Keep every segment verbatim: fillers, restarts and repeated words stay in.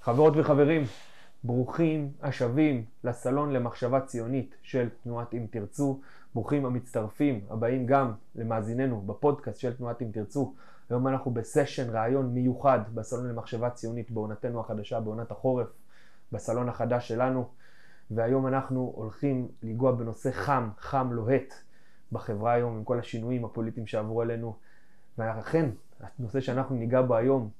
חברות וחברים, ברוכים השבים לסלון למחשבה ציונית של תנועת אם תרצו. ברוכים המצטרפים הבאים גם למאזיננו בפודקאסט של תנועת אם תרצו. היום אנחנו בסשן רעיון מיוחד בסלון למחשבה ציונית בעונתנו החדשה, בעונת החורף, בסלון החדש שלנו. והיום אנחנו הולכים לגוע בנושא חם, חם לוהט בחברה היום עם כל השינויים הפוליטיים שעברו עלינו. ולכן, הנושא שאנחנו ניגע בו היום,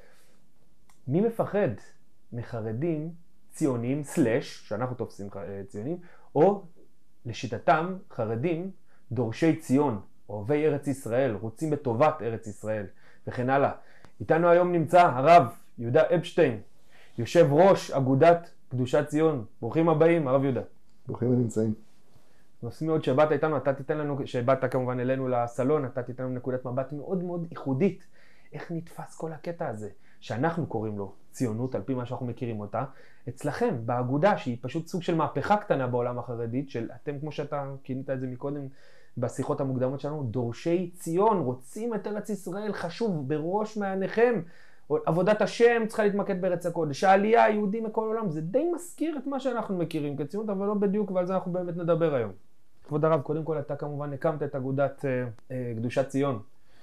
מי מפחד מחרדים ציונים, סלש, שאנחנו תופסים ציונים, או לשיטתם חרדים דורשי ציון, אוהבי ארץ ישראל, רוצים בטובת ארץ ישראל, וכן הלאה. איתנו היום נמצא הרב יהודה אפשטיין, יושב ראש אגודת קדושת ציון. ברוכים הבאים, הרב יהודה. ברוכים הנמצאים. נושאים מאוד שבאת איתנו, אתה תיתן לנו, שבאת כמובן אלינו לסלון, אתה תיתן לנו נקודת מבט מאוד מאוד ייחודית. איך נתפס כל הקטע הזה, שאנחנו קוראים לו ציונות, על פי מה שאנחנו מכירים אותה, אצלכם, באגודה, שהיא פשוט סוג של מהפכה קטנה בעולם החרדית, של אתם, כמו שאתה כינית את זה מקודם, בשיחות המוקדמות שלנו, דורשי ציון, רוצים את ארץ ישראל, חשוב, בראש מעניכם, עבודת השם צריכה להתמקד בארץ הקודש, העלייה היהודים מכל העולם, זה די מזכיר את מה שאנחנו מכירים כציונות, אבל לא בדיוק, ועל זה אנחנו באמת נדבר היום. כבוד הרב, קודם כל אתה כמובן הקמת את אגודת אה, אה, קדושת ציון,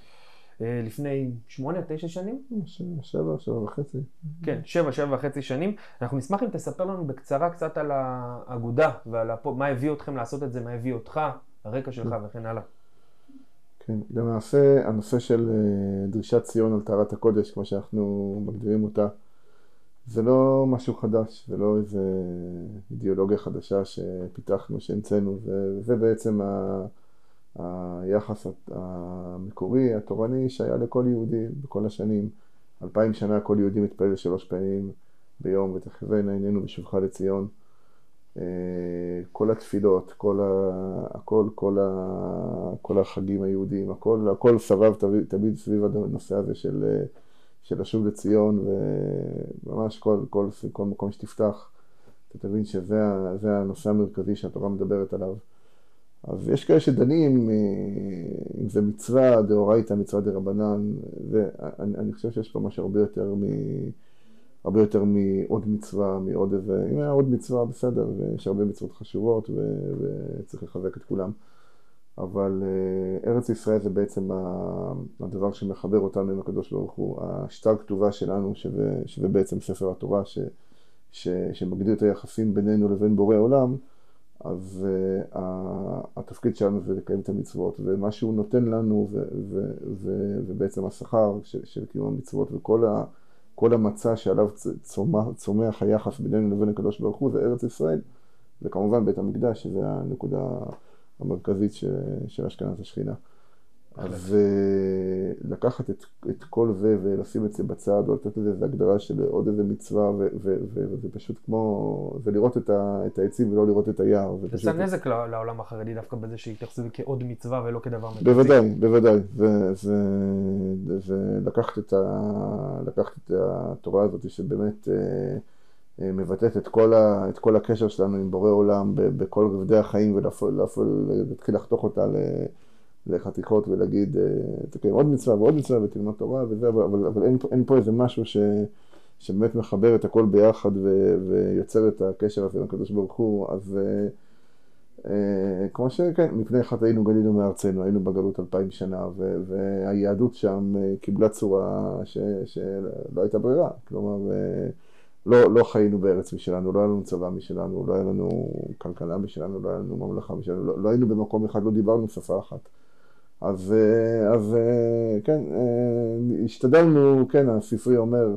לפני שמונה, תשע שנים? שבע, שבע וחצי. כן, שבע, שבע וחצי שנים. אנחנו נשמח אם תספר לנו בקצרה קצת על האגודה ועל הפו, מה הביא אתכם לעשות את זה, מה הביא אותך, הרקע שלך וכן הלאה. כן, למעשה הנושא של דרישת ציון על טהרת הקודש, כמו שאנחנו מגדירים אותה, זה לא משהו חדש, זה לא איזה אידיאולוגיה חדשה שפיתחנו, שהמצאנו, וזה בעצם ה... היחס המקורי, התורני, שהיה לכל יהודי בכל השנים. אלפיים שנה כל יהודי מתפלל שלוש פעמים ביום, ותחזינה עינינו בשובך לציון. כל התפילות, כל ה... הכל, כל, ה... כל החגים היהודיים, הכל, הכל סבב תמיד סביב הנושא הזה של, של לשוב לציון, וממש כל, כל, כל מקום שתפתח, אתה תבין שזה זה הנושא המרכזי שהתורה מדברת עליו. אז יש כאלה שדנים אם זה מצווה דאורייתא, מצווה דרבנן, ואני אני חושב שיש פה משהו הרבה יותר מ... הרבה יותר מעוד מצווה, מעוד איזה... אם היה עוד מצווה, בסדר, ויש הרבה מצוות חשובות, ו... וצריך לחזק את כולם. אבל ארץ ישראל זה בעצם הדבר שמחבר אותנו עם הקדוש ברוך הוא, השטר כתובה שלנו, שזה, שזה בעצם ספר התורה, ש... ש... שמגדיר את היחסים בינינו לבין בורא עולם, אז uh, התפקיד שלנו זה לקיים את המצוות, ומה שהוא נותן לנו ו- ו- ו- ובעצם השכר של, של קיום המצוות, וכל ה- כל המצע שעליו צומח, צומח היחס בינינו לבין הקדוש ברוך הוא, זה ארץ ישראל, וכמובן בית המקדש, שזה הנקודה המרכזית של, של השכנת השכינה. אז uh, לקחת את, את כל זה ולשים את זה בצד, או לתת לזה הגדרה של עוד איזה מצווה, וזה פשוט כמו, זה לראות את, ה, את העצים ולא לראות את היער. זה עושה נזק לעולם החרדי דווקא בזה שהתייחסו כעוד מצווה ולא כדבר מרכזי. בוודאי, בוודאי. זה, זה, זה לקחת, את ה, לקחת את התורה הזאת שבאמת uh, מבטאת את כל, ה, את כל הקשר שלנו עם בורא עולם בכל רבדי החיים, ולהתחיל לחתוך אותה ל... לחתיכות ולהגיד, תקיים עוד מצווה ועוד מצווה ותלמד תורה וזה, אבל, אבל אין, אין פה איזה משהו ש, שבאמת מחבר את הכל ביחד ו, ויוצר את הקשר הזה עם הקדוש ברוך הוא. אז אה, כמו שכן, מפני חטאינו גלינו מארצנו, היינו בגלות אלפיים שנה, ו, והיהדות שם קיבלה צורה ש, שלא הייתה ברירה. כלומר, לא, לא חיינו בארץ משלנו, לא היה לנו צבא משלנו, לא היה לנו כלכלה משלנו, לא היה לנו ממלכה משלנו, לא, לא היינו במקום אחד, לא דיברנו שפה אחת. אז, אז כן, השתדלנו, כן, הספרי אומר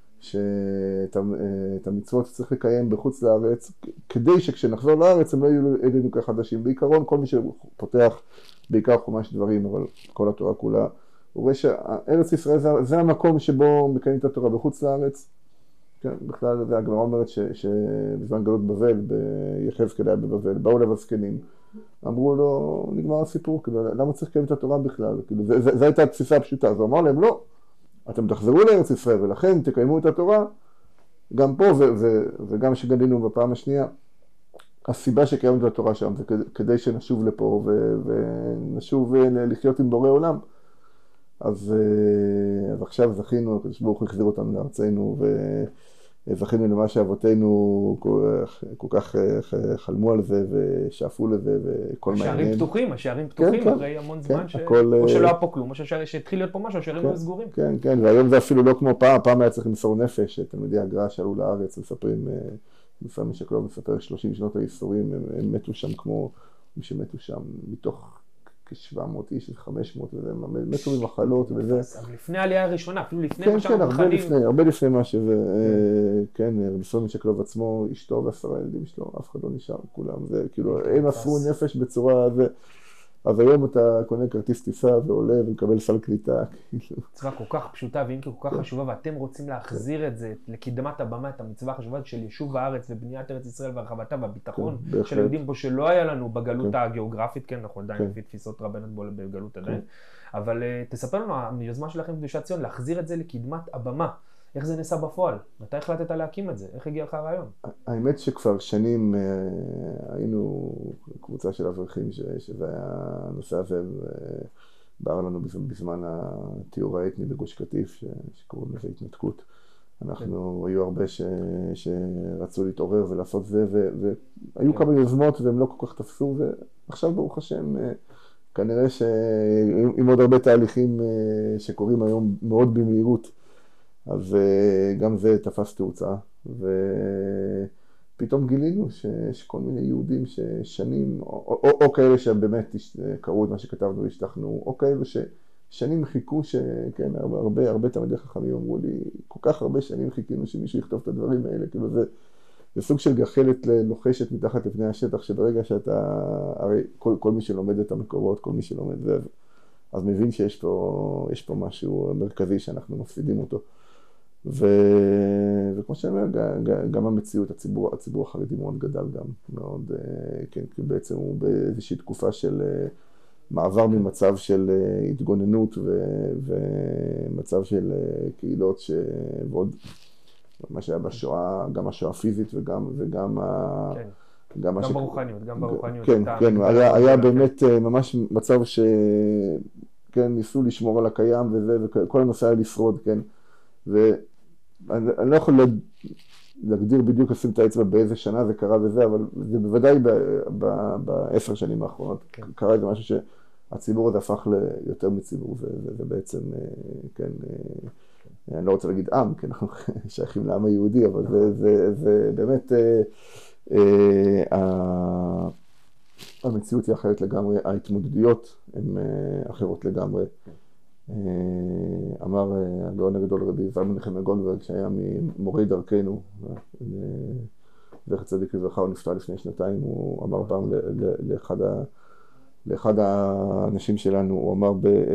שאת המצוות צריך לקיים בחוץ לארץ, כדי שכשנחזור לארץ הם לא יהיו אלינו כחדשים. בעיקרון, כל מי שפותח בעיקר חומש דברים, אבל כל התורה כולה, הוא רואה שארץ ישראל זה, זה המקום שבו מקיים את התורה בחוץ לארץ. כן, בכלל, הגמרא אומרת שבזמן גלות בבל, ביחזקאל היה בבבל, באו אליו הזקנים. אמרו לו, נגמר הסיפור, כאילו, למה צריך לקיים את התורה בכלל? כאילו, זו הייתה התפיסה הפשוטה. אז הוא אמר להם, לא, אתם תחזרו לארץ ישראל, ולכן תקיימו את התורה, גם פה וגם שגלינו בפעם השנייה. הסיבה שקיימנו את התורה שם, זה כדי שנשוב לפה ונשוב לחיות עם בורא עולם. אז, אז עכשיו זכינו, הקדוש ברוך הוא החזיר אותנו לארצנו, זכינו למה שאבותינו כל כך חלמו על זה ושאפו לזה וכל מעניין. השערים פתוחים, השערים פתוחים אחרי המון זמן, או שלא היה פה כלום, או שהתחיל להיות פה משהו, השערים היו סגורים. כן, כן, והיום זה אפילו לא כמו פעם, פעם היה צריך למסור נפש, תלמידי הגר"א שעלו לארץ, מספרים, מספרים שקלוב מספר שלושים שנות הייסורים, הם מתו שם כמו מי שמתו שם מתוך כ-שבע מאות איש, חמש מאות, מתו ממחלות וזה. אבל לפני העלייה הראשונה, אפילו לפני מה שאנחנו מחנים. כן, כן, הרבה לפני מה שזה, כן, רבי סלומי שקלוב עצמו, אשתו ועשרה ילדים שלו, אף אחד לא נשאר, כולם, זה כאילו, הם מסרו נפש בצורה, אז היום אתה קונה כרטיס טיסה ועולה ומקבל סל קליטה. מצווה כל כך פשוטה ואם כל כך חשובה, ואתם רוצים להחזיר את זה לקדמת הבמה, את המצווה החשובה של יישוב הארץ ובניית ארץ ישראל והרחבתה והביטחון של יהודים פה שלא היה לנו בגלות הגיאוגרפית, כן, אנחנו עדיין לפי תפיסות רבניות בגלות עדיין, אבל תספר לנו, היוזמה שלכם קדושת ציון, להחזיר את זה לקדמת הבמה. איך זה נעשה בפועל? מתי החלטת להקים את זה? איך הגיע לך הרעיון? האמת שכבר שנים היינו קבוצה של אברכים שזה היה הנושא הזה בער לנו בזמן התיאור האתני בגוש קטיף שקוראים לזה התנתקות. אנחנו היו הרבה שרצו להתעורר ולעשות זה והיו כמה יוזמות והם לא כל כך תפסו ועכשיו ברוך השם כנראה שעם עוד הרבה תהליכים שקורים היום מאוד במהירות אז גם זה תפס תאוצה, ופתאום גילינו שיש כל מיני יהודים ששנים, או, או, או כאלה שבאמת קראו את מה שכתבנו והשתכנו, או כאלה ששנים חיכו, שכן, הרבה, הרבה תלמידי חכמים אמרו לי, כל כך הרבה שנים חיכינו שמישהו יכתוב את הדברים האלה, כאילו זה, זה סוג של גחלת לוחשת מתחת לפני השטח, שברגע שאתה, הרי כל, כל מי שלומד את המקורות, כל מי שלומד זה, אז מבין שיש פה, יש פה משהו מרכזי שאנחנו מפסידים אותו. ו... וכמו שאני אומר, גם המציאות, הציבור, הציבור החרדי מאוד גדל גם, מאוד, כן, כי בעצם הוא באיזושהי תקופה של מעבר ממצב של התגוננות ו... ומצב של קהילות ש... ועוד מה שהיה בשואה, גם השואה הפיזית וגם, וגם ה... כן. גם ש... ברוחניות, גם ברוחניות. כן, כן, היה, היה באמת ממש מצב ש... כן, ניסו לשמור על הקיים וזה, וכל הנושא היה לשרוד, כן. ואני לא יכול להגדיר בדיוק לשים את האצבע באיזה שנה זה קרה וזה, אבל זה בוודאי בעשר שנים האחרונות כן. קרה איזה משהו שהציבור הזה הפך ליותר מציבור, וזה בעצם, כן, כן. אני לא רוצה להגיד עם, כי אנחנו שייכים לעם היהודי, אבל זה, זה, זה באמת, המציאות היא אחרת לגמרי, ההתמודדויות הן אחרות לגמרי. אמר הגאון הגדול רבי זלמן נחמיה גולדברג שהיה ממורי דרכנו, זכר צדיק לברכה, הוא נפטר לפני שנתיים, הוא אמר פעם לאחד, לאחד האנשים שלנו, הוא אמר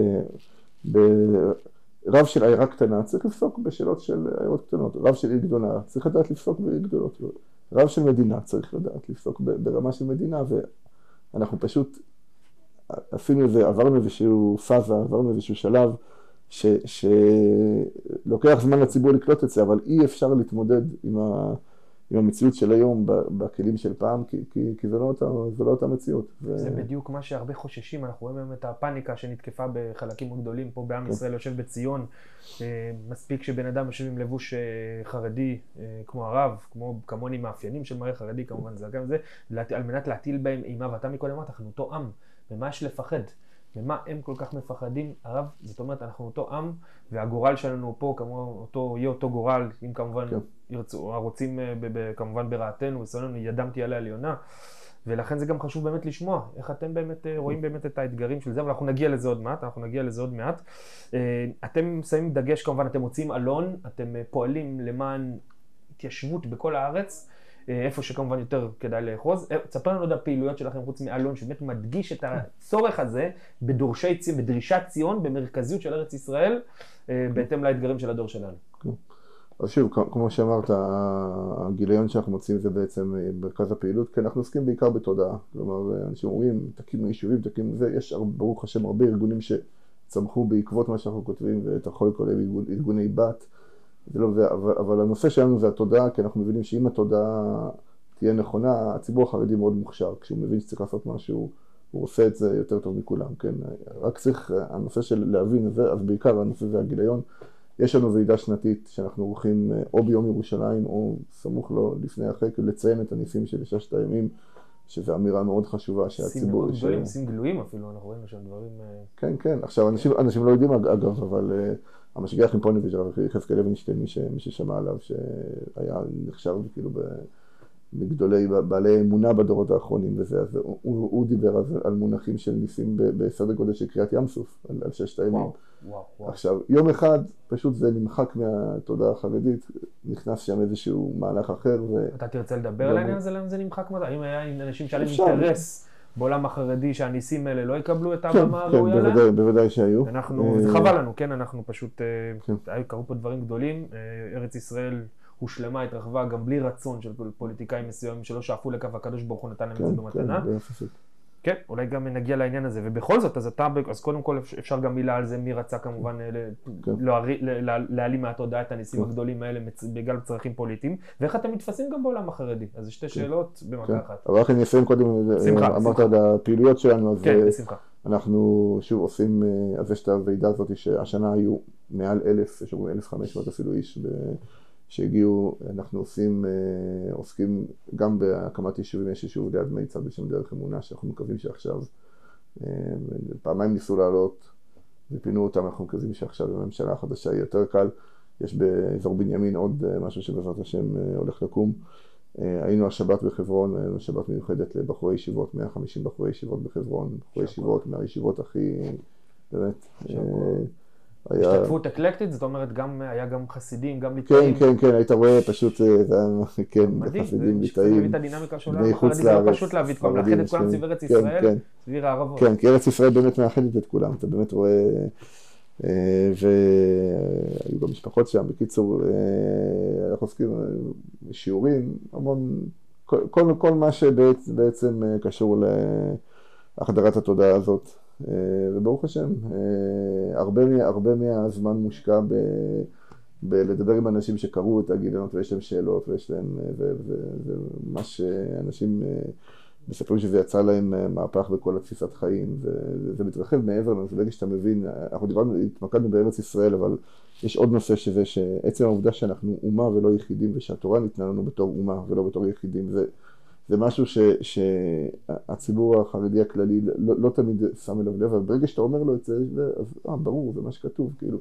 ברב של עיירה קטנה צריך לפסוק בשאלות של עיירות קטנות, רב של עיר גדולה צריך לדעת לפסוק בעיר גדולות, רב של מדינה צריך לדעת לפסוק ברמה של מדינה, ואנחנו פשוט עשינו איזה, עברנו איזשהו פאזה, עברנו איזשהו שלב ש, שלוקח זמן לציבור לקלוט את זה, אבל אי אפשר להתמודד עם, ה, עם המציאות של היום בכלים של פעם, כי, כי, כי זה לא אותה, זה לא אותה מציאות. זה ו... בדיוק מה שהרבה חוששים, אנחנו רואים היום את הפאניקה שנתקפה בחלקים הגדולים פה בעם ישראל, יושב בציון, מספיק שבן אדם יושב עם לבוש חרדי כמו הרב, כמו כמוני מאפיינים של מראה חרדי, כמובן זה גם זה, על מנת להטיל בהם אימה, ואתה מקודם אמרת, אנחנו אותו עם. ומה יש לפחד? ומה הם כל כך מפחדים? הרב, זאת אומרת, אנחנו אותו עם, והגורל שלנו פה, כמו אותו, יהיה אותו גורל, אם כמובן כן. ירצו, רוצים כמובן ברעתנו, ושוננו, ידם תהיה לעליונה, ולכן זה גם חשוב באמת לשמוע, איך אתם באמת רואים באמת את האתגרים של זה, אבל אנחנו נגיע לזה עוד מעט, אנחנו נגיע לזה עוד מעט. אתם שמים דגש, כמובן, אתם מוצאים אלון, אתם פועלים למען התיישבות בכל הארץ, איפה שכמובן יותר כדאי לאחוז. תספר לנו עוד הפעילויות שלכם חוץ מאלון, שבאמת מדגיש את הצורך הזה בדורשי ציון, בדרישת ציון, במרכזיות של ארץ ישראל, בהתאם לאתגרים של הדור שלנו. אז שוב, כמו שאמרת, הגיליון שאנחנו מוצאים זה בעצם מרכז הפעילות, כי אנחנו עוסקים בעיקר בתודעה. כלומר, אנשים אומרים, תקימו יישובים, תקימו זה, יש ברוך השם הרבה ארגונים שצמחו בעקבות מה שאנחנו כותבים, ואתה יכול לקרוא להם ארגוני בת. לא זה, אבל, אבל הנושא שלנו זה התודעה, כי אנחנו מבינים שאם התודעה תהיה נכונה, הציבור החרדי מאוד מוכשר, כשהוא מבין שצריך לעשות משהו, הוא עושה את זה יותר טוב מכולם, כן? רק צריך, הנושא של להבין, אז בעיקר הנושא זה הגיליון, יש לנו ועידה שנתית שאנחנו עורכים או ביום ירושלים או סמוך לו לפני אחרי, לציין את הניסים של ששת הימים, שזו אמירה מאוד חשובה שהציבור... ניסים גדולים, ניסים גלויים אפילו, אנחנו רואים שם דברים... כן, כן. עכשיו, אנשים, אנשים לא יודעים אגב, אבל uh, המשגיח עם פוניביץ' יחזקאל לוינשטיין, מי, ש, מי ששמע עליו, שהיה נחשב כאילו בגדולי בעלי אמונה בדורות האחרונים וזה, אז הוא, הוא דיבר על, על מונחים של ניסים בסדר גודל של קריאת ים סוף, על, על ששת הימים. וואו, וואו, וואו. עכשיו, יום אחד פשוט זה נמחק מהתודעה החרדית, נכנס שם איזשהו מהלך אחר. ו... אתה תרצה לדבר על העניין הזה, למה זה נמחק מתי? האם היה אנשים שהיה להם אינטרס בעולם החרדי שהניסים האלה לא יקבלו את הבמה הראויה להם? כן, בוודאי שהיו. אנחנו, זה חבל לנו, כן, אנחנו פשוט, קרו פה דברים גדולים, ארץ ישראל הושלמה, התרחבה גם בלי רצון של פוליטיקאים מסוימים שלא שאפו לכף, הקדוש ברוך הוא נתן להם את זה במתנה. כן, אולי גם נגיע לעניין הזה, ובכל זאת, אז אתה, אז קודם כל אפשר גם מילה על זה, מי רצה כמובן להעלים מהתודעה את הניסים הגדולים האלה בגלל צרכים פוליטיים, ואיך אתם מתפסים גם בעולם החרדי? אז זה שתי שאלות במכה אחת. אבל רק אני אסיים קודם, אמרת על הפעילויות שלנו, אז אנחנו שוב עושים, אז יש את הוועידה הזאת שהשנה היו מעל אלף, יש לנו אלף וחמש מאות אפילו איש שהגיעו, אנחנו עושים, עוסקים גם בהקמת יישובים, יש יישוב ליד מיצ"ב בשם דרך אמונה, שאנחנו מקווים שעכשיו, פעמיים ניסו לעלות ופינו אותם, אנחנו מקווים שעכשיו בממשלה החדשה יהיה יותר קל. יש באזור בנימין עוד משהו שבעזרת השם הולך לקום. היינו השבת בחברון, היינו שבת מיוחדת לבחורי ישיבות, מאה וחמישים בחורי ישיבות בחברון, בחורי ישיבות, מהישיבות הכי, באמת, השתתפות אקלקטית, זאת אומרת, היה גם חסידים, גם ליטאים. כן, כן, כן, היית רואה פשוט, כן, חסידים, ליטאים, בני חוץ לארץ, זה פשוט להביא את כולם, לאחד את כולם סביב ארץ ישראל, סביב הערבות. כן, כי ארץ ישראל באמת מאחדת את כולם, אתה באמת רואה, והיו גם משפחות שם, בקיצור, אנחנו עוסקים בשיעורים, המון, כל מה שבעצם קשור להחדרת התודעה הזאת. וברוך השם, הרבה, הרבה מהזמן מושקע ב, בלדבר עם אנשים שקראו את הגיליונות ויש להם שאלות ויש להם, ומה שאנשים מספרים שזה יצא להם מהפך בכל התפיסת חיים, וזה מתרחב מעבר לזה, ברגע שאתה מבין, אנחנו דיברנו, התמקדנו בארץ ישראל, אבל יש עוד נושא שזה שעצם העובדה שאנחנו אומה ולא יחידים, ושהתורה ניתנה לנו בתור אומה ולא בתור יחידים, זה זה משהו ש, שהציבור החרדי הכללי לא, לא תמיד שם אליו לב, אבל ברגע שאתה אומר לו את זה, אז אה, ברור, זה מה שכתוב, כאילו.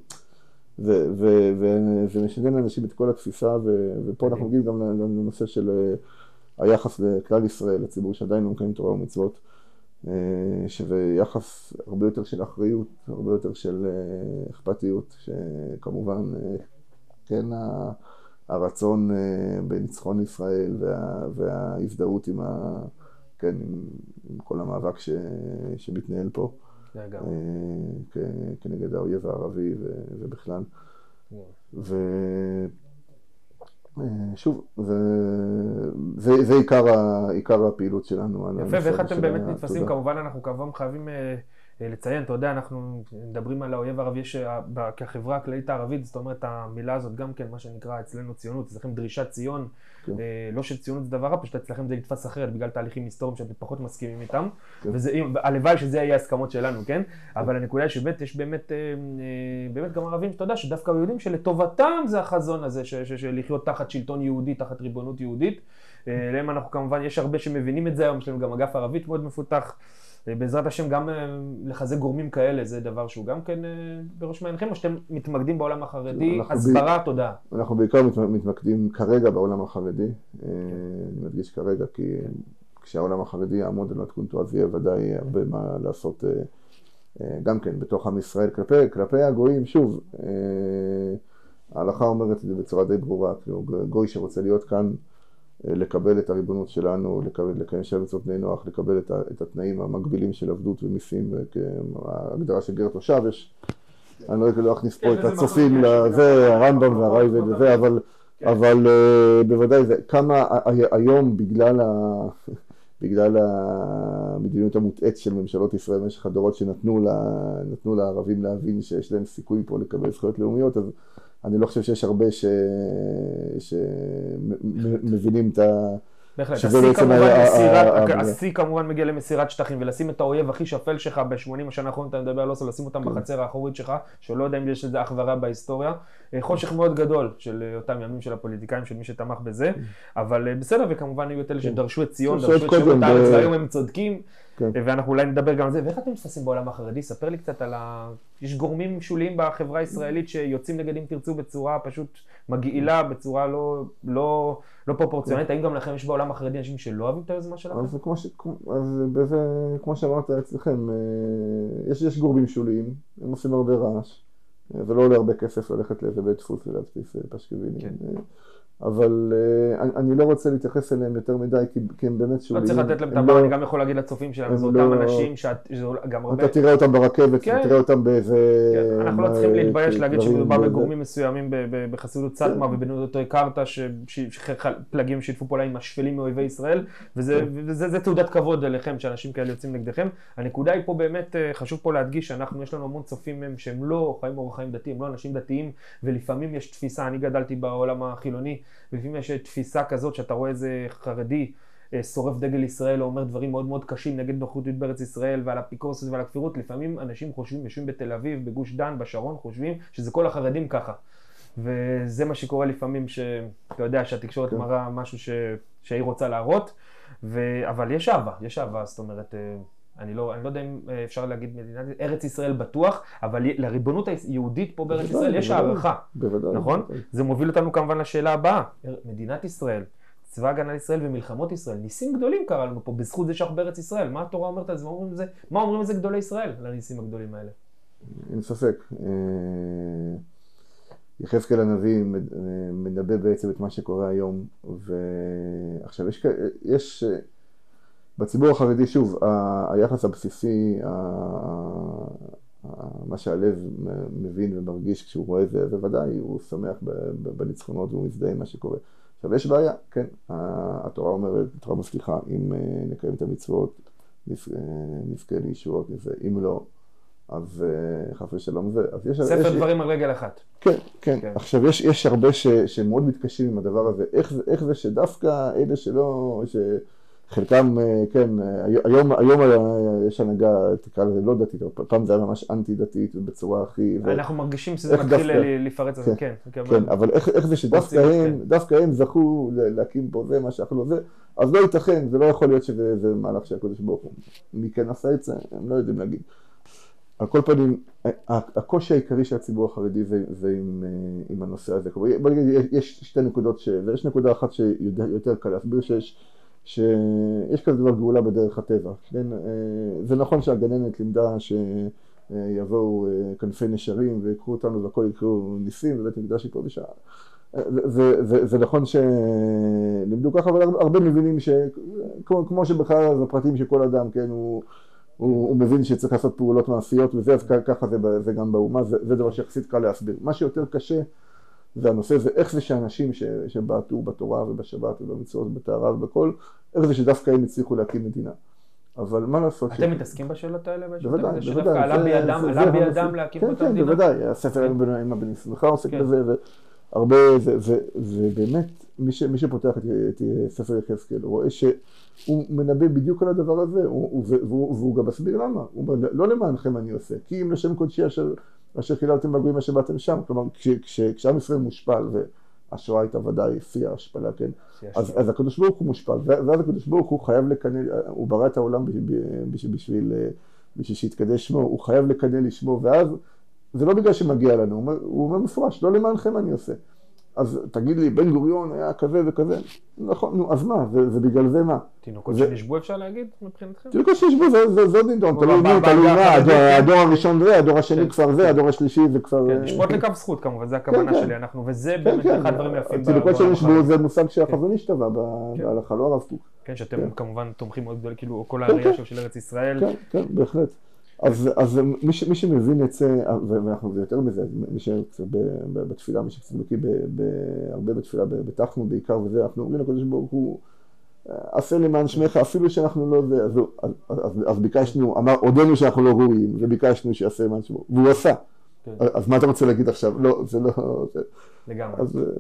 וזה משנה לאנשים את כל התפיסה, ו, ופה אנחנו מגיעים גם לנושא של היחס לכלל ישראל, לציבור שעדיין לא מקיים תורה ומצוות, שזה יחס הרבה יותר של אחריות, הרבה יותר של אכפתיות, שכמובן, כן, הרצון בניצחון ישראל וה, וההזדהות עם, ה, כן, עם, עם כל המאבק ש, שמתנהל פה כ, כנגד האויב הערבי ו, ובכלל. ושוב, זה, זה, זה עיקר, ה, עיקר הפעילות שלנו. יפה, ואיך אתם באמת נתפסים? כמובן אנחנו כמובן חייבים לציין, אתה יודע, אנחנו מדברים על האויב הערבי כחברה הכללית הערבית, זאת אומרת, המילה הזאת גם כן, מה שנקרא אצלנו ציונות, אצלכם דרישת ציון, לא שציונות זה דבר רע, פשוט אצלכם זה נתפס אחרת, בגלל תהליכים היסטוריים שאתם פחות מסכימים איתם, והלוואי שזה יהיה הסכמות שלנו, כן? אבל הנקודה היא שבאמת, יש באמת, באמת גם ערבים, שאתה יודע, שדווקא יודעים שלטובתם זה החזון הזה, של לחיות תחת שלטון יהודי, תחת ריבונות יהודית. להם אנחנו כמובן, יש הרבה שמבינים את זה היום, יש לנו גם אגף ערבית מאוד מפותח, בעזרת השם גם לחזק גורמים כאלה, זה דבר שהוא גם כן בראש מעיינכם, או שאתם מתמקדים בעולם החרדי, הסברה, תודה. אנחנו בעיקר מתמקדים כרגע בעולם החרדי, אני מדגיש כרגע, כי כשהעולם החרדי יעמוד על מתכונתו, אז יהיה ודאי הרבה מה לעשות גם כן בתוך עם ישראל, כלפי, כלפי הגויים, שוב, ההלכה אומרת את זה בצורה די ברורה, כאילו גוי שרוצה להיות כאן, לקבל את הריבונות שלנו, לקבל, לקיים שבע מצוות בני נוח, לקבל את, ה, את התנאים המקבילים של עבדות ומיסים, ההגדרה של גר תושב, יש, אני לא, לא אכניס פה את הצופים לזה, הרמב"ם והרייבד וזה, אבל, אבל בוודאי זה, כמה היום בגלל, ה, בגלל המדיניות המוטעית של ממשלות ישראל במשך הדורות שנתנו לה, נתנו לערבים להבין שיש להם סיכוי פה לקבל זכויות לאומיות, אז אני לא חושב שיש הרבה ש... שמבינים את, ה... בהחלט, השיא כמובן מסירת, השיא כמובן מגיע למסירת שטחים, ולשים את האויב הכי שפל שלך ב-שמונים השנה האחרונות, אתה מדבר על אוסלו, לשים אותם בחצר האחורית שלך, שלא יודע אם יש לזה אח ורע בהיסטוריה, חושך מאוד גדול של אותם ימים של הפוליטיקאים, של מי שתמך בזה, אבל בסדר, וכמובן היו את אלה שדרשו את ציון, דרשו את שמות הארץ, והיום הם צודקים, ואנחנו אולי נדבר גם על זה. ואיך אתם מתפסים בעולם החרדי? ספר לי קצת על ה... יש גורמים שוליים בחברה הישראלית שיוצאים נגד אם תרצו בצורה פשוט מגעילה, בצורה לא, לא, לא פרופורציונלית. האם גם לכם יש בעולם החרדי אנשים שלא אוהבים את היוזמה שלכם? אז כמו, ש... אז בזה, כמו שאמרת אצלכם, יש, יש גורמים שוליים, הם עושים הרבה רעש. זה לא עולה הרבה כסף ללכת לאיזה בית דפוס ולהדפיס פשקווילים. כן. אבל uh, אני, אני לא רוצה להתייחס אליהם יותר מדי, כי, כי הם באמת שוליים. לא צריך לתת להם טבע, לא, אני גם יכול להגיד לצופים שלהם, זה אותם לא, אנשים שגם הרבה... אתה תראה אותם ברכבת, כן. תראה אותם באיזה... כן. אנחנו לא צריכים להתבייש להגיד שמדובר בגורמים מסוימים בחסידות צטמה כן. ובנודתו הכרת, שפלגים שיתפו פעולה עם השפלים מאויבי ישראל, וזה, כן. וזה זה תעודת כבוד אליכם, שאנשים כאלה יוצאים נגדכם. הנקודה היא פה באמת, חשוב פה להדגיש שאנחנו, יש לנו המון צופים מהם שהם לא חיים אורח חיים דתיים, לא אנשים דתיים, ולפעמים יש תפיסה, אני גדלתי בעולם החילוני, ולפעמים יש תפיסה כזאת שאתה רואה איזה חרדי שורף דגל ישראל או אומר דברים מאוד מאוד קשים נגד נוכחות בארץ ישראל ועל האפיקורסות ועל הכפירות. לפעמים אנשים חושבים, יושבים בתל אביב, בגוש דן, בשרון, חושבים שזה כל החרדים ככה. וזה מה שקורה לפעמים, שאתה יודע שהתקשורת מראה משהו ש... שהיא רוצה להראות, ו... אבל יש אהבה, יש אהבה, זאת אומרת... אני לא, אני לא יודע אם אפשר להגיד מדינת ארץ ישראל בטוח, אבל לריבונות היהודית פה בארץ ישראל יש הערכה, נכון? זה מוביל אותנו כמובן לשאלה הבאה. מדינת ישראל, צבא הגנה לישראל ומלחמות ישראל, ניסים גדולים קרה לנו פה בזכות זה שאנחנו בארץ ישראל. מה התורה אומרת על זה? מה אומרים זה? מה אומרים לזה גדולי ישראל, לניסים הגדולים האלה? אין ספק. יחזקאל הנביא מדבר בעצם את מה שקורה היום, ועכשיו יש... יש בציבור החרדי, שוב, היחס הבסיסי, מה שהלב מבין ומרגיש כשהוא רואה זה, בוודאי הוא שמח בניצחונות והוא מזדהה עם מה שקורה. עכשיו, יש בעיה, כן, התורה אומרת, התורה מבטיחה, אם נקיים את המצוות, נזכה לישועות, אם לא, אז חס ושלום זה. ספר דברים על רגל אחת. כן, כן. עכשיו, יש הרבה שמאוד מתקשים עם הדבר הזה. איך זה שדווקא אלה שלא... חלקם, כן, היום, היום יש הנהגה, תקרא לזה לא דתית, פעם זה היה ממש אנטי דתית ובצורה הכי... אנחנו מרגישים שזה מתחיל לפרץ על זה, כן. כן, אבל איך זה שדווקא הם, דווקא הם זכו להקים פה זה, מה שאכלו זה, אז לא ייתכן, זה לא יכול להיות שזה מהלך של הקודש ברוך הוא. מי כן עשה את זה, הם לא יודעים להגיד. על כל פנים, הקושי העיקרי של הציבור החרדי זה עם הנושא הזה. בוא נגיד, יש שתי נקודות, ויש נקודה אחת שיותר קל להסביר שיש, שיש כזה דבר גאולה בדרך הטבע. כן? זה נכון שהגננת לימדה שיבואו כנפי נשרים ויקחו אותנו והכל יקראו ניסים ובית מקדש יקראו בשעה. זה, זה, זה נכון שלימדו ככה, אבל הרבה מבינים שכמו שבכלל זה פרטים שכל אדם, כן, הוא, הוא, הוא מבין שצריך לעשות פעולות מעשיות וזה, אז ככה זה, זה גם באומה, זה, זה דבר שיחסית קל להסביר. מה שיותר קשה זה הנושא, זה איך זה שאנשים ש, שבעטו בתורה ובשבת ובמצוות ובטהרה ובכל, איך זה שדווקא הם הצליחו להקים מדינה. אבל מה לעשות? אתם מתעסקים בשאלות האלה? בוודאי, בוודאי. שדווקא עלה בידם, עלה בידם להקים אותה מדינה? כן, בוודאי. הספר עם הבן שמחה עוסק בזה, והרבה, ובאמת, מי שפותח את ספר יחזקאל, הוא רואה שהוא מנבא בדיוק על הדבר הזה, והוא גם מסביר למה. הוא אומר, לא למענכם אני עושה, כי אם לשם קודשי אשר חיללתם בגויים אשר באתם שם, כלומר, כשעם ישראל מושפל, והשואה הייתה ודאי שיא ההשפלה, כן? אז הקדוש ברוך הוא מושפל, ואז הקדוש ברוך הוא חייב לקנא, הוא ברא את העולם בשביל שיתקדש שמו, הוא חייב לקנא לשמו, ואז זה לא בגלל שמגיע לנו, הוא אומר מפורש, לא למענכם אני עושה. אז תגיד לי, בן גוריון היה כזה וכזה, נכון, נו, אז מה, זה בגלל זה מה? תינוקות שנשבו אפשר להגיד מבחינתכם? תינוקות שנשבו, זה עוד נדון, תלוי מי, תלוי מה, הדור הראשון זה, הדור השני כבר זה, הדור השלישי זה כבר... כן, לשפוט לקו זכות כמובן, זה הכוונה שלי, אנחנו, וזה באמת אחד הדברים יפים. תינוקות שנשבו זה מושג שהחזון השתווה בהלכה, לא הרב קוק. כן, שאתם כמובן תומכים מאוד גדול, כאילו כל הראייה של ארץ ישראל. כן, כן, בהחלט. אז, אז מי, ש, מי שמבין את זה, ואנחנו זה יותר מזה, מי שקצת בתפילה, מי שקצת בקיא הרבה בתפילה, בתחנו בעיקר וזה, אנחנו אומרים לקדוש ברוך הוא, עשה למען שמך, אפילו שאנחנו לא זה, אז, אז, אז, אז ביקשנו, אמר, הודינו שאנחנו לא ראויים, וביקשנו שיעשה למען שמו, והוא עשה. כן. אז מה אתה רוצה להגיד עכשיו? לא, זה לא... זה, לגמרי. אז,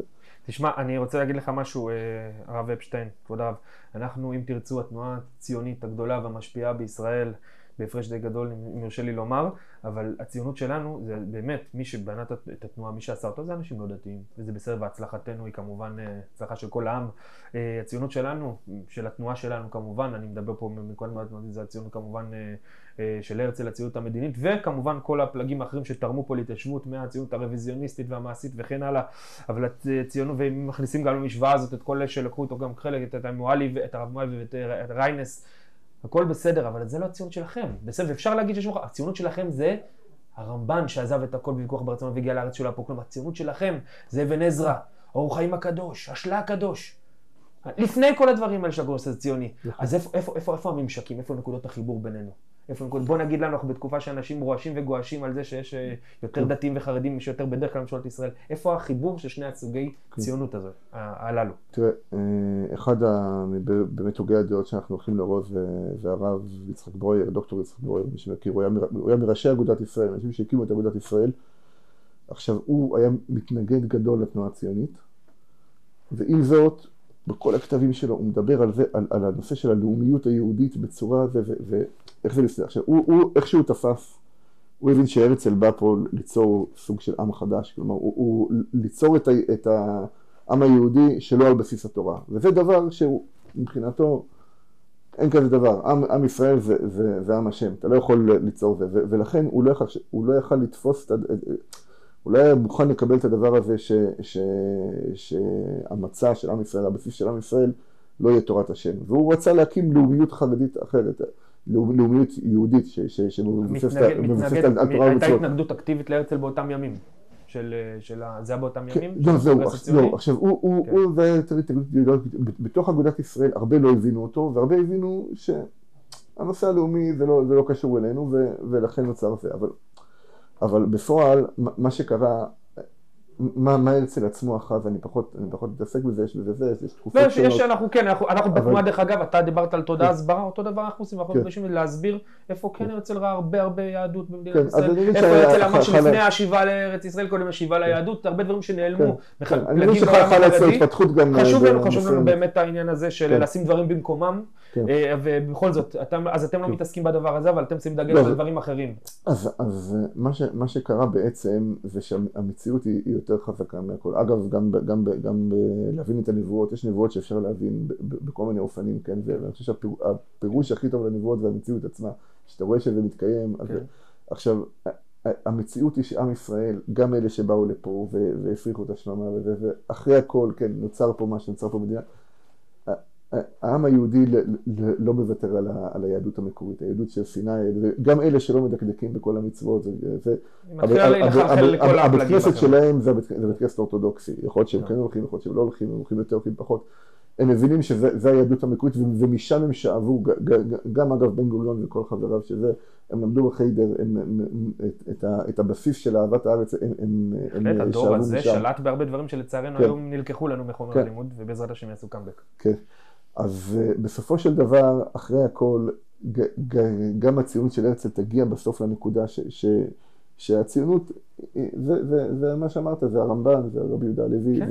תשמע, אני רוצה להגיד לך משהו, הרב אפשטיין, כבוד הרב. אנחנו, אם תרצו, התנועה הציונית הגדולה והמשפיעה בישראל, בהפרש די גדול, אם יורשה לי לומר, אבל הציונות שלנו, זה באמת, מי שבנה את התנועה, מי שעשה אותו, זה אנשים לא דתיים, וזה בסדר, והצלחתנו היא כמובן הצלחה של כל העם. הציונות שלנו, של התנועה שלנו כמובן, אני מדבר פה מכל מעט, זה הציונות כמובן של הרצל, הציונות המדינית, וכמובן כל הפלגים האחרים שתרמו פה להתיישבות מהציונות הרוויזיוניסטית והמעשית וכן הלאה, אבל הציונות, והם מכניסים גם למשוואה הזאת את כל אלה שלקחו איתו גם חלק, את המואלי ואת הרב מואלי ואת ריינס, הכל בסדר, אבל זה לא הציונות שלכם. בסדר, אפשר להגיד שיש לך, הציונות שלכם זה הרמב"ן שעזב את הכל בוויכוח ברצון והגיע לארץ שלו פה, כלומר, הציונות שלכם זה אבן עזרא, אור חיים הקדוש, השלה הקדוש. לפני כל הדברים האלה של הגורס הציוני. אז איפה, איפה, איפה, איפה הממשקים, איפה נקודות החיבור בינינו? איפה נקודות, בוא נגיד לנו, אנחנו בתקופה שאנשים רועשים וגועשים על זה שיש יותר דתיים וחרדים, שיותר בדרך כלל ממשלת ישראל. איפה החיבור של שני הסוגי ציונות הזאת, הללו? תראה, אחד באמת הוגי הדעות שאנחנו הולכים לרוז, זה הרב יצחק ברויר, דוקטור יצחק ברויר, מי שמכיר, הוא היה מראשי אגודת ישראל, אנשים שהקימו את אגודת ישראל. עכשיו, הוא היה מתנגד גדול לתנועה הציונית, ועם זאת, בכל הכתבים שלו הוא מדבר על זה, על, על הנושא של הלאומיות היהודית בצורה הזה, ואיך זה לפני. עכשיו, הוא, הוא, איך שהוא תפס, הוא הבין שהרצל בא פה ליצור סוג של עם חדש, כלומר, הוא, הוא ליצור את, ה, את העם היהודי שלא על בסיס התורה, וזה דבר שהוא, מבחינתו, אין כזה דבר, עם, עם ישראל זה, זה, זה עם השם, אתה לא יכול ליצור זה, ו, ולכן הוא לא, יכל, הוא לא יכל לתפוס את, הוא לא היה מוכן לקבל את הדבר הזה ש, ש, שהמצע של עם ישראל, הבסיס של עם ישראל, לא יהיה תורת השם. והוא רצה להקים לאומיות חרדית אחרת, לאומיות יהודית שמבוססת על תורה ומצוות. הייתה התנגדות אקטיבית להרצל באותם ימים? של, של, זה היה באותם ימים? לא, זהו, לא, עכשיו, הוא, הוא, זה היה בתוך אגודת ישראל, הרבה לא הבינו אותו, והרבה הבינו שהנושא הלאומי זה לא, זה לא קשור אלינו, ולכן נוצר זה. אבל אבל בפועל, מה שקרה, מה, מה הרצל עצמו אחר, ואני פחות, אני פחות מתעסק בזה, יש בזה זה, יש תקופות שונות. יש, אנחנו, כן, אנחנו, אנחנו אבל... בתנועה, דרך אגב, אתה דיברת על תודעה הסברה, אותו דבר אנחנו עושים, ואנחנו מבקשים להסביר איפה כן הרצל ראה הרבה הרבה יהדות במדינת ישראל, איפה הרצל אמר שלפני השיבה לארץ ישראל, קודם השיבה ליהדות, הרבה דברים שנעלמו, אני מבין שחלחה לעצור התפתחות גם... חשוב לנו, חשוב לנו באמת העניין הזה של לשים דברים במקומם, ובכל זאת, אז אתם לא מתעסקים בדבר הזה, אבל אתם שמים דגש על דברים אחרים. אז מה שקרה בעצם, זה שהמציאות היא יותר חזקה מהכל. אגב, גם, גם, גם להבין את הנבואות, יש נבואות שאפשר להבין בכל מיני אופנים, כן? ואני חושב שהפירוש הכי טוב לנבואות זה המציאות עצמה, שאתה רואה שזה מתקיים. אז... עכשיו, המציאות היא שעם ישראל, גם אלה שבאו לפה והפריחו את השממה, ואחרי הכל, כן, נוצר פה מה שנוצר פה מדינה, העם היהודי לא מוותר על היהדות המקורית, היהדות של סיני, וגם אלה שלא מדקדקים בכל המצוות, הבית כנסת שלהם זה בית כנסת אורתודוקסי, יכול להיות שהם כן הולכים, יכול להיות שהם לא הולכים, הם הולכים יותר, הולכים פחות, הם מבינים שזה היהדות המקורית, ומשם הם שאבו, גם אגב בן גוריון וכל חבריו שזה, הם למדו בחיידר, את הבסיס של אהבת הארץ, הם שאבו משם. הדור הזה שלט בהרבה דברים שלצערנו היום נלקחו לנו מחומר הלימוד, ובעזרת השם יעשו קאמבק. כן. אז בסופו של דבר, אחרי הכל, גם הציונות של הרצל תגיע בסוף לנקודה שהציונות, זה מה שאמרת, זה הרמב"ן, זה רבי יהודה הלוי,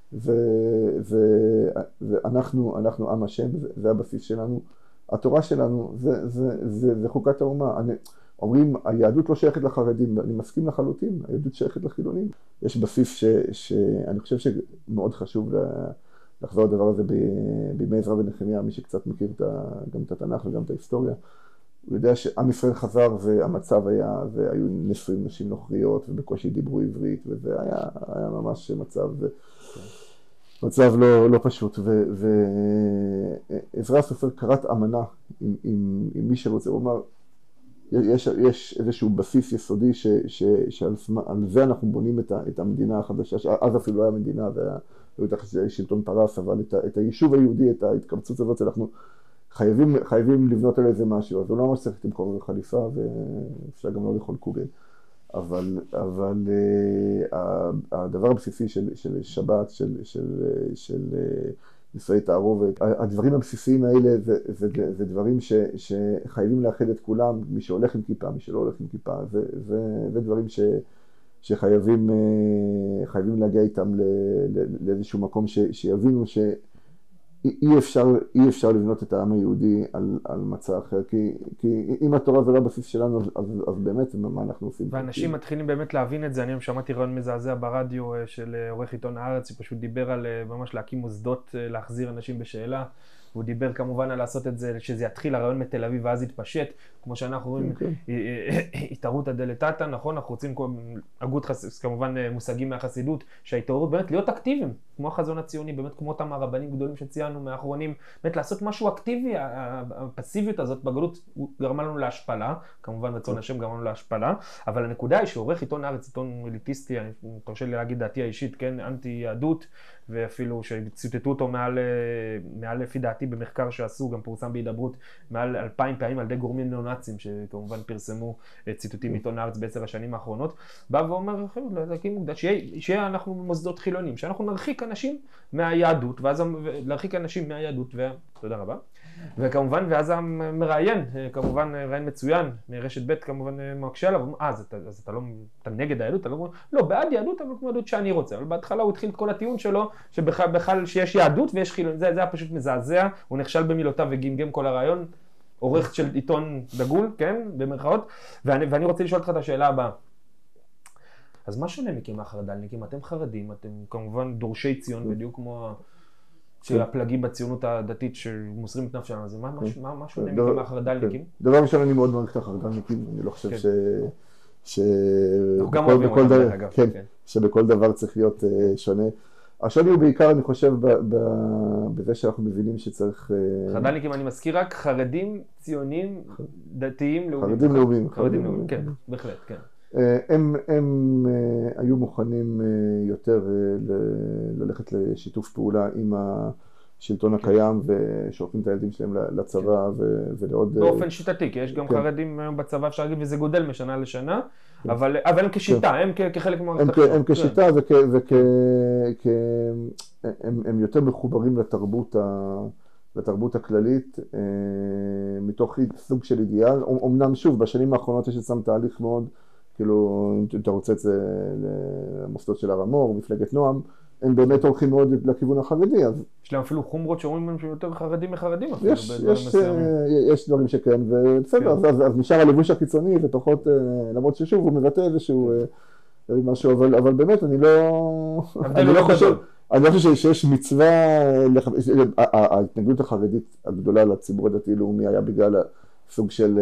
ואנחנו עם השם, זה הבסיס שלנו. התורה שלנו, זה חוקת האומה. אומרים, היהדות לא שייכת לחרדים, אני מסכים לחלוטין, היהדות שייכת לחילונים. יש בסיס שאני חושב שמאוד חשוב לחזור לדבר הזה בימי עזרא ונחמיה, מי שקצת מכיר גם את התנ"ך וגם את ההיסטוריה. הוא יודע שעם ישראל חזר והמצב היה, והיו נשואים נשים נוכריות ובקושי דיברו עברית, וזה היה, היה ממש מצב, מצב לא, לא פשוט. ועזרא הסופר קראת אמנה עם, עם, עם מי שרוצה, הוא אמר, יש, יש איזשהו בסיס יסודי ש, ש, שעל זה אנחנו בונים את, ה, את המדינה החדשה, אז אפילו לא היה מדינה, והיה שלטון פרס, אבל את, את היישוב היהודי, את ההתקבצות הזאת, אנחנו חייבים, חייבים לבנות על איזה משהו, אז הוא לא ממש צריך למכור חליפה, ואפשר גם לא לאכול קוגל. אבל, אבל uh, הדבר הבסיסי של, של שבת, של, של, של נישואי תערובת, הדברים הבסיסיים האלה זה, זה, זה, זה דברים ש, שחייבים לאחד את כולם, מי שהולך עם כיפה, מי שלא הולך עם כיפה, זה, זה, זה דברים ש, שחייבים חייבים להגיע איתם לאיזשהו מקום ש, שיבינו שאי אפשר, אי אפשר לבנות את העם היהודי על, על מצע אחר, כי, כי אם התורה זה לא הבסיס שלנו, אז, אז, אז באמת מה אנחנו עושים? ואנשים מתחילים באמת להבין את זה. אני שמעתי רעיון מזעזע ברדיו של עורך עיתון הארץ, שפשוט דיבר על ממש להקים מוסדות, להחזיר אנשים בשאלה. הוא דיבר כמובן על לעשות את זה, שזה יתחיל הרעיון מתל אביב ואז יתפשט, כמו שאנחנו רואים, התערות הדלתתא, נכון? אנחנו רוצים הגות, כמובן מושגים מהחסידות, שההתעוררות באמת להיות אקטיביים, כמו החזון הציוני, באמת כמו אותם הרבנים גדולים שציינו מהאחרונים, באמת לעשות משהו אקטיבי. הפסיביות הזאת בגלות גרמה לנו להשפלה, כמובן רצון השם גרמה לנו להשפלה, אבל הנקודה היא שעורך עיתון הארץ, עיתון אליטיסטי, אני תרשה לי להגיד דעתי האישית, כן, אנטי יהדות, ואפילו שציטטו אותו מעל, מעל לפי דעתי במחקר שעשו, גם פורסם בהידברות, מעל אלפיים פעמים על ידי גורמים ניאו-נאצים, שכמובן פרסמו ציטוטים מעיתון הארץ בעשר השנים האחרונות, בא ואומר, שיהיה, שיהיה אנחנו מוסדות חילונים, שאנחנו נרחיק אנשים מהיהדות, ואז להרחיק אנשים מהיהדות, ו... תודה רבה. וכמובן, ואז המראיין, כמובן ראיין מצוין, מרשת ב' כמובן מקשה עליו, אה, אז אתה, אז אתה לא, אתה נגד היהדות, אתה לא, לא, בעד יהדות, אבל כמו יהדות שאני רוצה, אבל בהתחלה הוא התחיל את כל הטיעון שלו, שבכלל שיש יהדות ויש חילון, זה, זה היה פשוט מזעזע, הוא נכשל במילותיו וגמגם כל הרעיון, עורך של עיתון דגול, כן, במרכאות, ואני, ואני רוצה לשאול אותך את השאלה הבאה. אז מה שונה מכם החרד"לניקים? אתם חרדים, אתם כמובן דורשי ציון, בדיוק כמו של הפלגים בציונות הדתית שמוסרים את נפשם, אז מה שונה מכם החרד"לניקים? דבר ראשון, אני מאוד מעריך את החרד"לניקים, אני לא חושב ש... שבכל דבר צריך להיות שונה. השוני הוא בעיקר, אני חושב, בזה שאנחנו מבינים שצריך... חרד"לניקים, אני מזכיר רק חרדים, ציונים, דתיים, לאומיים. חרדים לאומיים. חרדים לאומיים, כן, בהחלט, כן. הם, הם היו מוכנים יותר ללכת לשיתוף פעולה עם השלטון הקיים ושולחים את הילדים שלהם לצבא ולעוד... באופן שיטתי, כי יש גם חרדים בצבא, אפשר להגיד, וזה גודל משנה לשנה, אבל הם כשיטה, הם כחלק מהמערכת החינוך. הם כשיטה והם יותר מחוברים לתרבות לתרבות הכללית, מתוך סוג של אידיאל. אמנם שוב, בשנים האחרונות יש שם תהליך מאוד, כאילו, אם אתה רוצה את זה למוסדות של הר המור, מפלגת נועם, הם באמת הולכים מאוד לכיוון החרדי, אז... יש להם אפילו חומרות שאומרים להם שיותר חרדים מחרדים. יש, יש, יש דברים שכן, ובסדר, אז, אז נשאר הלבוש הקיצוני, ופחות, למרות ששוב, הוא מבטא איזשהו משהו, אבל, אבל באמת, אני לא... אני לא חושב... אני לא חושב שיש מצווה... ההתנגדות החרדית הגדולה לציבור הדתי-לאומי היה בגלל סוג של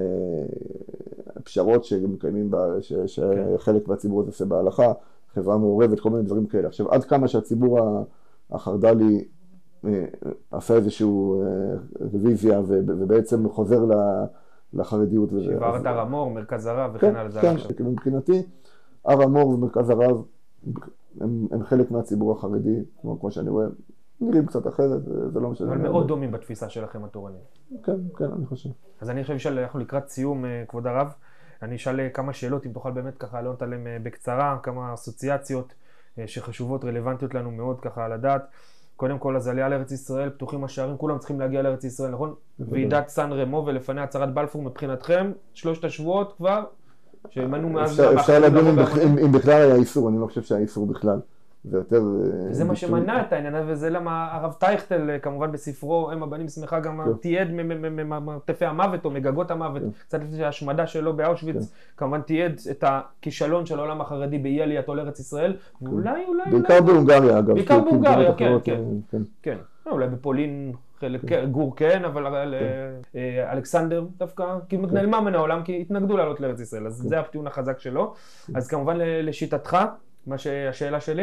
פשרות שמקיימים, שחלק מהציבור הזה עושה בהלכה, חברה מעורבת, כל מיני דברים כאלה. עכשיו, עד כמה שהציבור החרד"לי עשה איזשהו רוויזיה ובעצם חוזר לחרדיות. שבעת הר המור, מרכז הרב וכן הלאה. כן, כן, מבחינתי, הר המור ומרכז הרב הם, הם חלק מהציבור החרדי, כמו, כמו שאני רואה, נראים קצת אחרת, זה לא משנה. אבל מאוד דומים בתפיסה שלכם התורנית. כן, כן, אני חושב. אז אני חושב שאנחנו לקראת סיום, כבוד הרב, אני אשאל כמה שאלות, אם תוכל באמת ככה לענות עליהם בקצרה, כמה אסוציאציות שחשובות, רלוונטיות לנו מאוד ככה על הדעת. קודם כל, אז עלייה לארץ ישראל, פתוחים השערים, כולם צריכים להגיע לארץ ישראל, נכון? ועידת סן רמו ולפני הצהרת בלפור, מבחינתכם, שלושת השבועות כבר, שמנו מאז... אפשר לדון אם בכלל היה איסור, אני לא חושב שהיה איסור בכלל. זה יותר... זה מה שמנע את העניין, וזה למה הרב טייכטל, כמובן בספרו, אם הבנים שמחה, גם תיעד ממרתפי המוות או מגגות המוות, קצת לפני ההשמדה שלו באושוויץ, כמובן תיעד את הכישלון של העולם החרדי באי עלייתו לארץ ישראל, ואולי, אולי... בעיקר בהונגריה, אגב. בעיקר בהונגריה, כן, כן. כן. אולי בפולין, גור כן, אבל אלכסנדר דווקא כמעט נעלמה מן העולם, כי התנגדו לעלות לארץ ישראל, אז זה הטיעון החזק שלו. אז כמובן לשיטתך, מה שהשאלה שלי?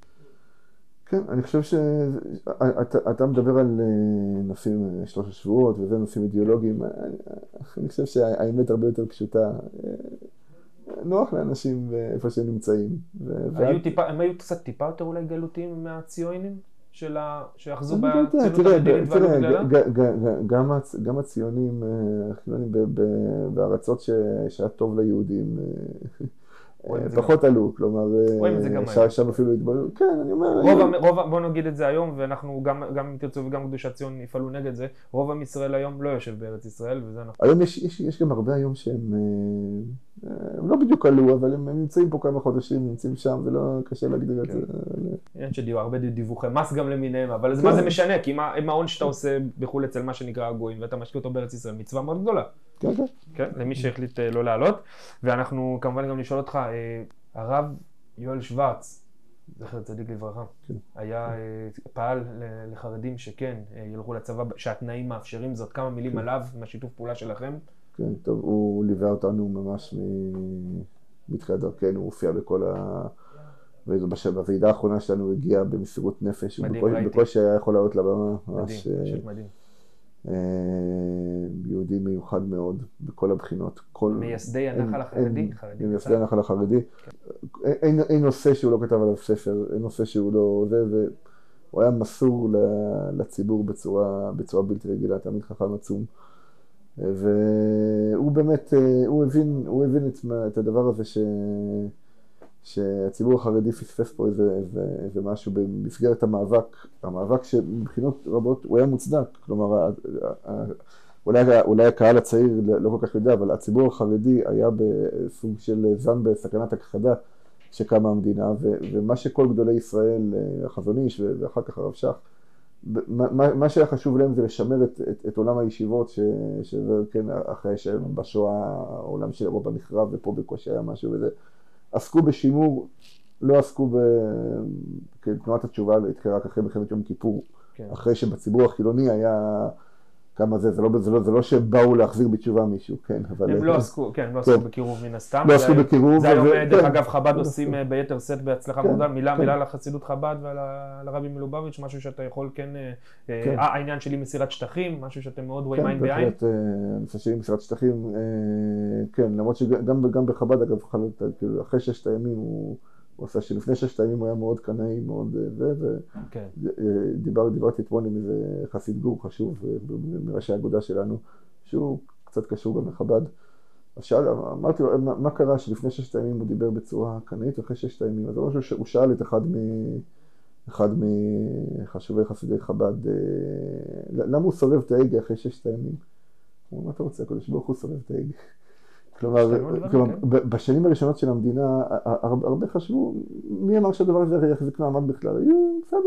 כן, אני חושב שאתה מדבר על נושאים שלוש השבועות וזה נושאים אידיאולוגיים, אני חושב שהאמת הרבה יותר פשוטה, נוח לאנשים איפה שהם נמצאים. הם היו קצת טיפה יותר אולי גלותיים מהציונים? שיחזו בציונות המדינית ועלו בגללה? גם הציונים, החילונים בארצות שהיה טוב ליהודים, פחות עלו, כלומר, שם אפילו התברר, כן, אני אומר... בוא נגיד את זה היום, ואנחנו גם אם תרצו וגם קדושת ציון יפעלו נגד זה, רוב עם ישראל היום לא יושב בארץ ישראל, וזה אנחנו... היום יש גם הרבה היום שהם בדיוק עלו, אבל הם נמצאים פה כמה חודשים, נמצאים שם, זה לא קשה להגדיר את זה. אין שדיו, הרבה דיווחי מס גם למיניהם, אבל מה זה משנה? כי מה ההון שאתה עושה בחו"ל אצל מה שנקרא הגויים, ואתה משקיע אותו בארץ ישראל, מצווה מאוד גדולה. כן, כן. כן, למי שהחליט לא לעלות. ואנחנו כמובן גם לשאול אותך, הרב יואל שוורץ, זכר צדיק לברכה, היה, פעל לחרדים שכן, ילכו לצבא, שהתנאים מאפשרים זאת, כמה מילים עליו, מהשיתוף פעולה שלכם. כן, טוב, הוא ליווה אותנו ממש מתחילת דרכנו, הוא הופיע בכל ה... בוועידה האחרונה שלנו הוא הגיע במסירות נפש, מדהים, ראיתי. בקושי היה יכול לעלות לבמה. מדהים, פשוט מדהים. יהודי מיוחד מאוד בכל הבחינות. מייסדי הנחל החרדי? מייסדי הנחל החרדי. אין נושא שהוא לא כתב עליו ספר, אין נושא שהוא לא... הוא היה מסור לציבור בצורה בלתי רגילה, תמיד חכם עצום. והוא באמת, הוא הבין, הוא הבין את, את הדבר הזה ש, שהציבור החרדי פספס פה איזה, איזה, איזה משהו במסגרת המאבק, המאבק שמבחינות רבות הוא היה מוצדק, כלומר, אולי, אולי הקהל הצעיר לא כל כך יודע, אבל הציבור החרדי היה בסוג של זן בסכנת הכחדה שקמה המדינה, ו, ומה שכל גדולי ישראל, החזון איש ואחר כך הרב שך, מה, מה שהיה חשוב להם זה לשמר את, את, את עולם הישיבות, ש, שזה כן, אחרי שבשואה העולם של אירופה נחרב ופה בקושי היה משהו וזה, עסקו בשימור, לא עסקו בתנועת התשובה, התחילה רק אחרי מלחמת יום כיפור, כן. אחרי שבציבור החילוני היה כמה זה, זה לא, זה לא, זה לא שבאו להחזיר בתשובה מישהו, כן, אבל... הם לא עסקו, כן, לא עסקו כן. בקירוב מן הסתם. לא עסקו בקירוב. זה היום, דרך אגב, חב"ד עושים ביתר סט בהצלחה מודע, מילה מילה לחסידות חב"ד ועל הרבי מלובביץ', משהו שאתה יכול, כן, העניין שלי מסירת שטחים, משהו שאתם מאוד רואים עין בעין. כן, בהחלט, הנושא שלי מסירת שטחים, כן, למרות שגם בחב"ד, אגב, אחרי ששת הימים הוא... הוא עושה שלפני ששת הימים הוא היה מאוד קנאי, מאוד זה, ודיברתי אתמול עם איזה חסיד גור חשוב מראשי האגודה שלנו, שהוא קצת קשור גם לחב"ד. אז שאל, אמרתי לו, מה קרה שלפני ששת הימים הוא דיבר בצורה קנאית, ואחרי ששת הימים, אז הוא שאל את אחד, מ, אחד מחשובי חסידי חב"ד, למה הוא סובב את ההגה אחרי ששת הימים? הוא אומר, מה אתה רוצה, הקדוש ברוך הוא סובב את ההגה. כלומר, בשנים הראשונות של המדינה, הרבה חשבו, מי אמר שהדבר הזה יחזיק מעמד בכלל? בסדר,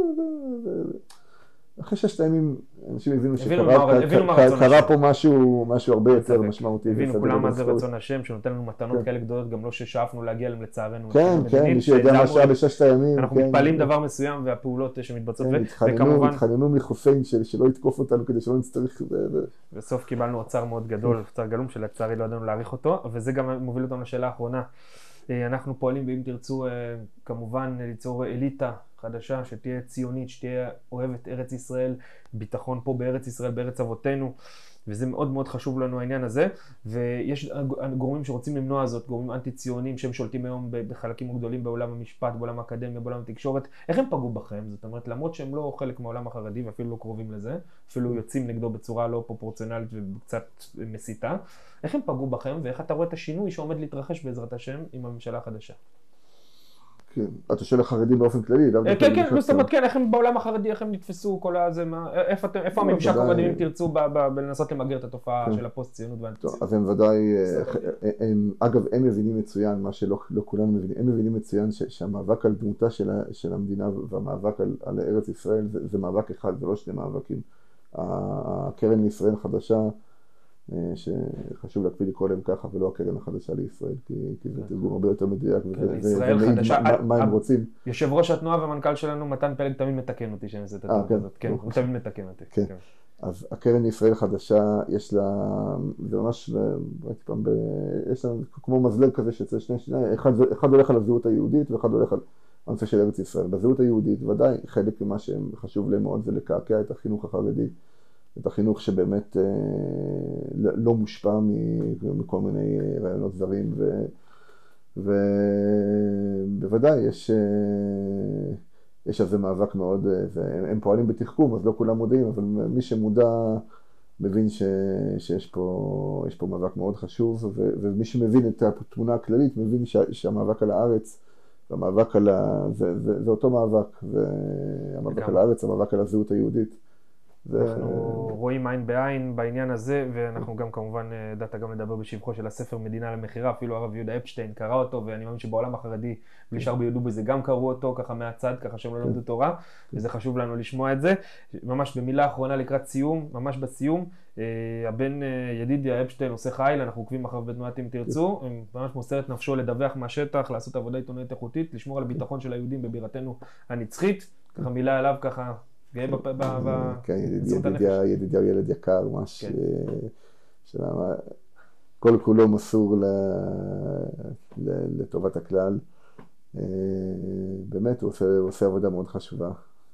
אחרי ששת הימים, אנשים הבינו שקרה פה משהו הרבה יותר משמעותי. הבינו כולם מה זה רצון השם, שנותן לנו מתנות כאלה גדולות, גם לא ששאפנו להגיע להם לצערנו. כן, כן, מי שיודע מה שהיה בששת הימים. אנחנו מתפעלים דבר מסוים והפעולות שמתבצעות, וכמובן... התחננו מחופיין שלא יתקוף אותנו כדי שלא נצטרך... בסוף קיבלנו אוצר מאוד גדול, אוצר גלום שלצערי לא ידענו להעריך אותו, וזה גם מוביל אותנו לשאלה האחרונה. אנחנו פועלים, ואם תרצו, כמובן, ליצור אליטה חדשה, שתהיה ציונית, שתהיה אוהבת ארץ ישראל, ביטחון פה בארץ ישראל, בארץ אבותינו, וזה מאוד מאוד חשוב לנו העניין הזה, ויש גורמים שרוצים למנוע זאת, גורמים אנטי-ציונים שהם שולטים היום בחלקים גדולים בעולם המשפט, בעולם האקדמיה, בעולם התקשורת. איך הם פגעו בכם? זאת אומרת, למרות שהם לא חלק מהעולם החרדי ואפילו לא קרובים לזה, אפילו יוצאים נגדו בצורה לא פרופורציונלית וקצת מסיתה, איך הם פגעו בכם ואיך אתה רואה את השינוי שעומד להתרחש בעזרת השם עם הממשלה החדשה? כן, אתה שואל החרדים באופן כללי. כן, כן, זאת אומרת, כן, איך הם בעולם החרדי, איך הם נתפסו כל הזה, איפה הממשק עומד אם תרצו בלנסות למגר את התופעה של הפוסט-ציונות והאנטי-ציונות? אז הם ודאי, אגב, הם מבינים מצוין, מה שלא כולנו מבינים, הם מבינים מצוין שהמאבק על דמותה של המדינה והמאבק על ארץ ישראל זה מאבק אחד, זה לא שני מאבקים. הקרן לישראל חדשה, שחשוב להקפיד לקרוא להם ככה, ולא הקרן החדשה לישראל, כי זה תרגום הרבה יותר מדויק, ומעיד מה הם רוצים. יושב ראש התנועה והמנכ"ל שלנו, מתן פלג, תמיד מתקן אותי שאני עושה את התנועה הזאת. כן, הוא תמיד מתקן אותי. כן, אז הקרן לישראל חדשה, יש לה, זה ממש, יש לה כמו מזלג כזה שיוצא שני שני, אחד הולך על הזהות היהודית, ואחד הולך על הנושא של ארץ ישראל. בזהות היהודית, ודאי, חלק ממה שחשוב להם מאוד זה לקעקע את החינוך החרדי. את החינוך שבאמת אה, לא מושפע מכל מיני רעיונות זרים, ובוודאי יש, אה, יש איזה מאבק מאוד, הם פועלים בתחכום, אז לא כולם מודעים, אבל מי שמודע מבין ש, שיש פה, יש פה מאבק מאוד חשוב, ו, ומי שמבין את התמונה הכללית מבין שה, שהמאבק על הארץ, המאבק על ה, זה, זה, זה אותו מאבק, והמאבק על הארץ, המאבק על הזהות היהודית, אנחנו רואים עין בעין בעניין הזה, ואנחנו גם כמובן דעת גם לדבר בשבחו של הספר מדינה למכירה, אפילו הרב יהודה אפשטיין קרא אותו, ואני מאמין שבעולם החרדי בלי שהרבה יודו בזה גם קראו אותו ככה מהצד, ככה שהם לא למדו תורה, וזה חשוב לנו לשמוע את זה. ממש במילה אחרונה לקראת סיום, ממש בסיום, הבן ידידיה אפשטיין עושה חיל, אנחנו עוקבים אחריו בתנועת אם תרצו, ממש מוסר את נפשו לדווח מהשטח, לעשות עבודה עיתונאית איכותית, לשמור על הביטחון של היהודים בבירתנו הנצחית, ככה מילה עליו ככה גאה ב... כן, ידידיה הוא ילד יקר, ממש, כל כולו מסור לטובת הכלל. באמת, הוא עושה עבודה מאוד חשובה.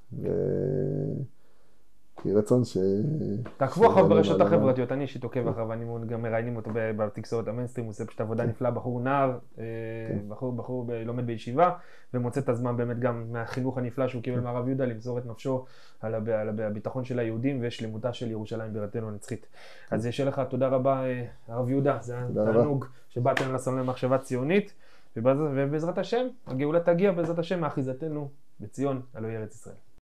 כי רצון ש... תעקבו אחריו ברשתות החברתיות, אני אישית עוקב אחריו, ואני גם מראיינים אותו בתקשורת המיינסטרים, הוא עושה פשוט עבודה נפלאה, בחור נער, בחור לומד בישיבה, ומוצא את הזמן באמת גם מהחינוך הנפלא שהוא קיבל מהרב יהודה, למסור את נפשו על הביטחון של היהודים ושלמותה של ירושלים בירתנו הנצחית. אז יש לך תודה רבה, הרב יהודה, זה תענוג שבאתם לסלון למחשבה ציונית, ובעזרת השם, הגאולה תגיע בעזרת השם מאחיזתנו בציון, אלוהי ארץ ישראל.